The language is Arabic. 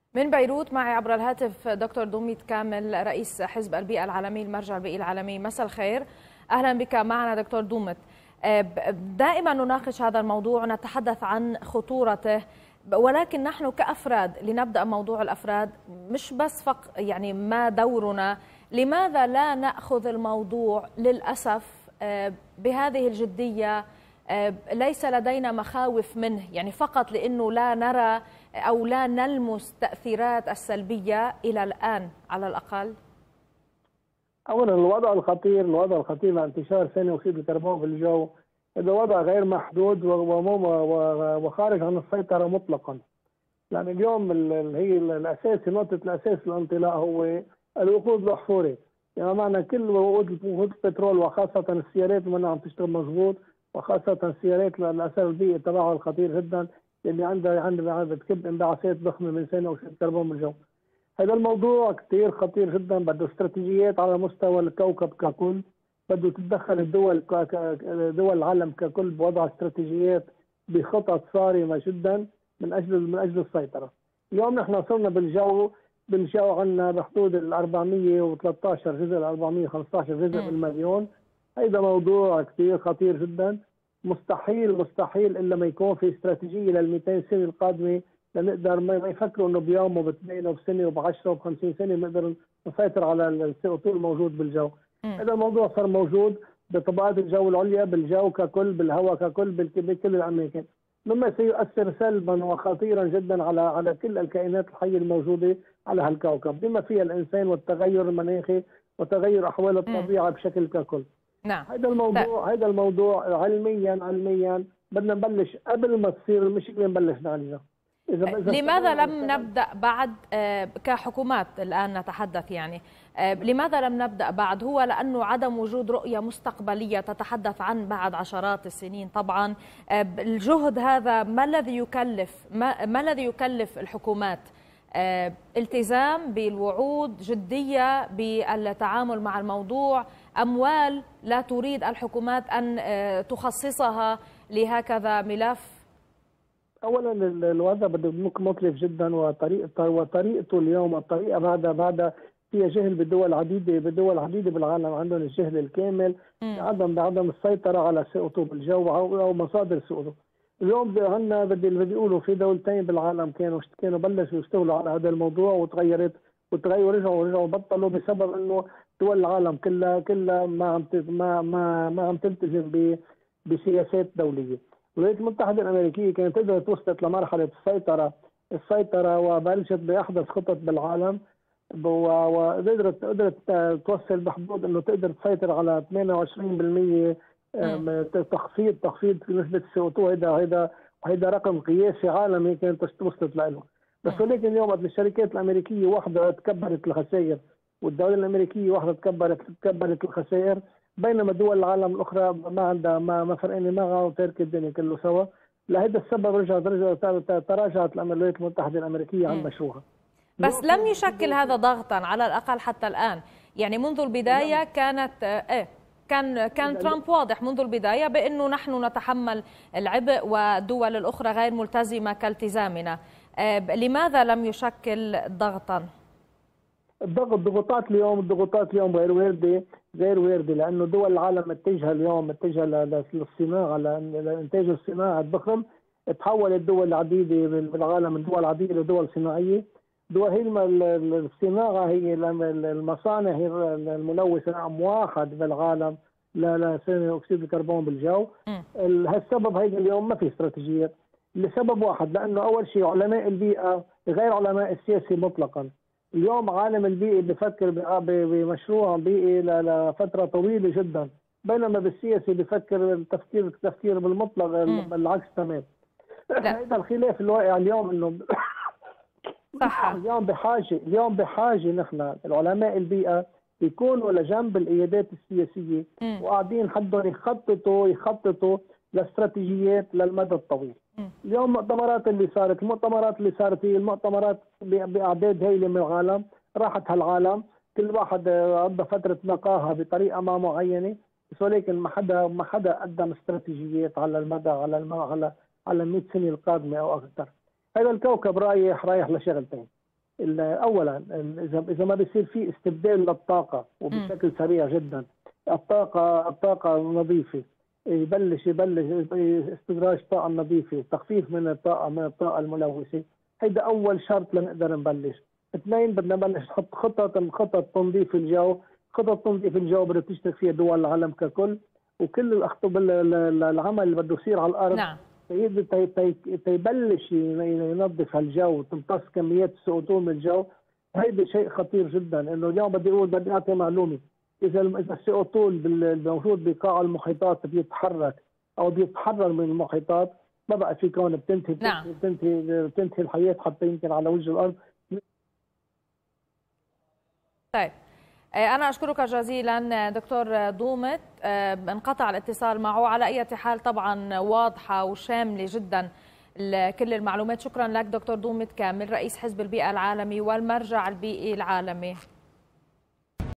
من بيروت معي عبر الهاتف دكتور دوميت كامل رئيس حزب البيئة العالمي، المرجع البيئي العالمي. مساء الخير، أهلا بك معنا دكتور دوميت. دائما نناقش هذا الموضوع ونتحدث عن خطورته، ولكن نحن كأفراد لنبدأ موضوع الأفراد، مش بس يعني ما دورنا، لماذا لا نأخذ الموضوع للأسف بهذه الجدية؟ ليس لدينا مخاوف منه، يعني فقط لأنه لا نرى أو لا نلمس تأثيرات السلبية إلى الآن على الأقل. اولا الوضع الخطير لانتشار ثاني اكسيد الكربون في الجو، هذا وضع غير محدود وخارج عن السيطره مطلقا. يعني اليوم هي الاساسي، نقطه الاساس الانطلاق هو الوقود الاحفوري، يعني معنى كل وقود البترول وخاصه السيارات اللي عم تشتغل مضبوط، وخاصه السيارات الاثر البيئي تبعها الخطير جدا اللي عندها بتكب انبعاثات ضخمه من ثاني اكسيد الكربون بالجو. هذا الموضوع كثير خطير جدا، بده استراتيجيات على مستوى الكوكب ككل، بده تتدخل دول العالم ككل بوضع استراتيجيات بخطط صارمه جدا من اجل السيطره. اليوم نحن صرنا بالجو عندنا بحدود ال 413 جزء ل 415 جزء بالمليون. هذا موضوع كثير خطير جدا، مستحيل الا ما يكون في استراتيجيه لل 200 سنه القادمه لنقدر ما يفكروا انه بيوم وباثنين وبسنه وب10 وب50 سنه بنقدر نسيطر على السي الموجود بالجو. هذا الموضوع صار موجود بطبقات الجو العليا، بالجو ككل، بالهواء ككل، بكل الاماكن، مما سيؤثر سلبا وخطيرا جدا على كل الكائنات الحيه الموجوده على هالكوكب، بما فيها الانسان والتغير المناخي وتغير احوال الطبيعه بشكل ككل. نعم. هذا الموضوع علميا بدنا نبلش قبل ما تصير المشكله نبلش نعالجها. لماذا لم نبدأ بعد كحكومات الآن نتحدث، يعني لماذا لم نبدأ بعد؟ هو لأنه عدم وجود رؤية مستقبلية تتحدث عن بعد عشرات السنين. طبعا الجهد هذا ما الذي يكلف الحكومات؟ التزام بالوعود، جدية بالتعامل مع الموضوع، أموال لا تريد الحكومات أن تخصصها لهكذا ملف. اولا الوضع بده مكلف جدا، وطريقته اليوم الطريقه بعد فيها جهل بدول عديده بالعالم، عندهم الجهل الكامل بعدم السيطره على سقوطه بالجو او مصادر سقوطه. اليوم عندنا بدي بيقولوا في دولتين بالعالم كانوا بلشوا يشتغلوا على هذا الموضوع وتغيروا رجعوا بطلوا بسبب انه دول العالم كلها ما عم تلتزم بسياسات دوليه. الولايات المتحدة الأمريكية كانت قدرت وصلت لمرحلة السيطرة وبلشت بأحدث خطط بالعالم، وقدرت توصل بحدود أنه تقدر تسيطر على 28% تخفيض في نسبة CO2. هيدا رقم قياسي عالمي كانت وصلت له. بس ولكن اليوم الشركات الأمريكية واحدة تكبرت الخسائر، والدولة الأمريكية واحدة تكبرت الخسائر، بينما دول العالم الاخرى ما عندها ما فرقانه معها وترك الدنيا كله سوا. لهذا السبب تراجعت الولايات المتحده الامريكيه عن مشروعها. بس لم يشكل هذا ضغطا على الاقل حتى الان، يعني منذ البدايه كان ترامب واضح منذ البدايه بانه نحن نتحمل العبء والدول الاخرى غير ملتزمه كالتزامنا. لماذا لم يشكل ضغطا؟ الضغوطات اليوم غير وارده لانه دول العالم متجهه للصناعه، لانتاج الصناعه الضخم. تحولت دول عديده بالعالم من دول عديده لدول صناعيه. هي الصناعه، هي المصانع، هي الملوثه رقم واحد بالعالم لثاني اكسيد الكربون بالجو. السبب هيدا اليوم ما في استراتيجيات لسبب واحد، لانه اول شيء علماء البيئه غير علماء السياسه مطلقا. اليوم عالم البيئي بفكر بمشروع بيئي لفتره طويله جدا، بينما بالسياسه بفكر تفكير بالمطلق بالعكس تمام. هذا الخلاف الواقع اليوم انه صح. اليوم بحاجه نحن العلماء البيئه يكونوا لجنب القيادات السياسيه وقاعدين حدهم يخططوا لاستراتيجيات للمدى الطويل. اليوم المؤتمرات اللي صارت هي المؤتمرات باعداد هائله من العالم، راحت هالعالم كل واحد قضى فتره نقاهه بطريقه ما معينه، بس ولكن ما حدا قدم استراتيجيات على المدى على ال 100 سنه القادمه او اكثر. هذا الكوكب رايح لشغلتين. اولا اذا ما بيصير في استبدال للطاقه وبشكل سريع جدا، الطاقه نظيفه، يبلش استدراج طاقه نظيفه، تخفيف من الطاقه الملوثه. هيدا اول شرط لنقدر نبلش. اثنين، بدنا نبلش نحط خطط تنظيف الجو. خطط تنظيف الجو بدها تشترك فيها دول العالم ككل، وكل العمل اللي بده يصير على الارض. نعم. تيبلش ينظف الجو وتمتص كميات CO2 من الجو. هيدا شيء خطير جدا، انه اليوم بدي اعطي معلومه. اذا CO2 الموجود بقاع المحيطات بيتحرك او بيتحرر من المحيطات، ما بقى في كون بتنتهي. نعم. بتنتهي الحياه حتى يمكن على وجه الارض. طيب، أنا أشكرك جزيلا دكتور دومت. انقطع الاتصال معه. على أي حال طبعا واضحة وشاملة جدا كل المعلومات. شكرا لك دكتور دومت كامل، رئيس حزب البيئة العالمي والمرجع البيئي العالمي.